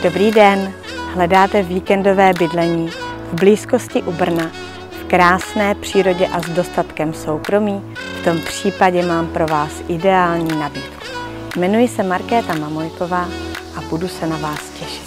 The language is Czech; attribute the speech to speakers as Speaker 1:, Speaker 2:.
Speaker 1: Dobrý den, hledáte víkendové bydlení v blízkosti u Brna, v krásné přírodě a s dostatkem soukromí? V tom případě mám pro vás ideální nabídku. Jmenuji se Markéta Mamojková a budu se na vás těšit.